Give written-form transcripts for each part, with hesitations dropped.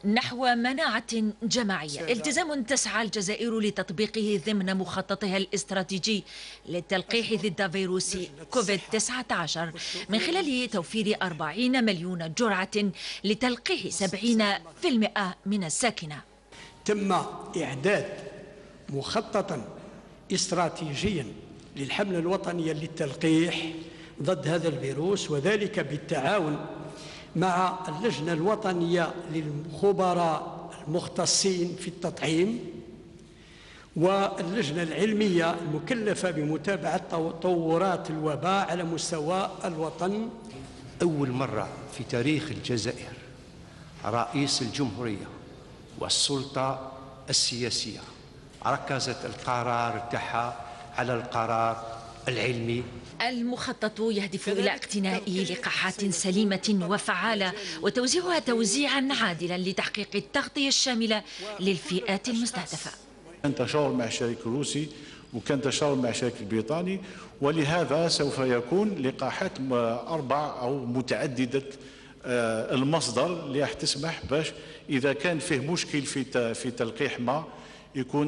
نحو مناعة جماعية، التزام تسعى الجزائر لتطبيقه ضمن مخططها الاستراتيجي للتلقيح ضد فيروس كوفيد-19 من خلال توفير 40 مليون جرعة لتلقيح 70% من الساكنة. تم إعداد مخططا استراتيجيا للحملة الوطنية للتلقيح ضد هذا الفيروس، وذلك بالتعاون مع اللجنة الوطنية للخبراء المختصين في التطعيم واللجنة العلمية المكلفة بمتابعة تطورات الوباء على مستوى الوطن. أول مرة في تاريخ الجزائر رئيس الجمهورية والسلطة السياسية ركزت القرار تاعها على القرار العلمي. المخطط يهدف إلى اقتناء لقاحات سليمة وفعالة وتوزيعها توزيعا عادلا لتحقيق التغطية الشاملة للفئات المستهدفة. كان تشاور مع الشريك الروسي وكان تشاور مع الشريك البريطاني، ولهذا سوف يكون لقاحات أربع أو متعددة المصدر اللي راح تسمح باش إذا كان فيه مشكل في تلقيح ما يكون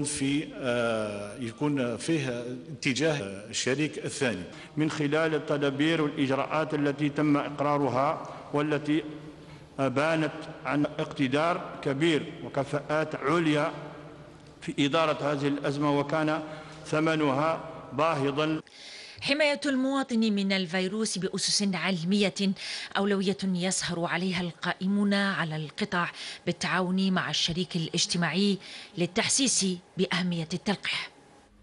فيه اتجاه الشريك الثاني من خلال التدابير والإجراءات التي تم إقرارها والتي بانت عن اقتدار كبير وكفاءات عليا في إدارة هذه الأزمة وكان ثمنها باهظا. حماية المواطن من الفيروس بأسس علمية أولوية يسهر عليها القائمون على القطاع بالتعاون مع الشريك الاجتماعي للتحسيس بأهمية التلقيح.